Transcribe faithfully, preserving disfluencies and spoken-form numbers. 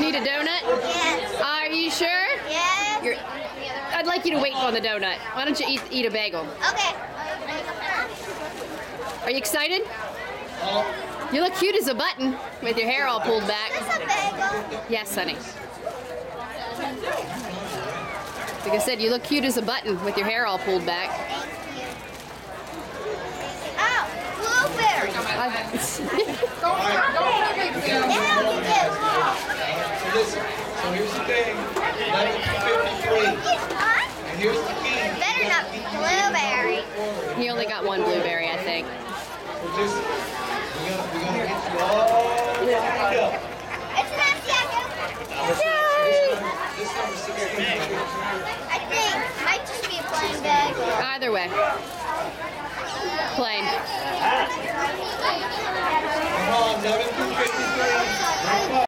need a donut? Yes. Are you sure? Yes. You're, I'd like you to wait on the donut. Why don't you eat, eat a bagel? Okay. Are you excited? You look cute as a button with your hair all pulled back. Is this a bagel? Yes, honey. Like I said, you look cute as a button with your hair all pulled back. Thank you. Oh, blueberry. All right, don't forget to Now you get long. So listen, so here's the thing, eleven fifty-three, Huh? and here's the key. Better not be blueberry. You only got one blueberry, I think. So just, we're gonna, we're gonna get you all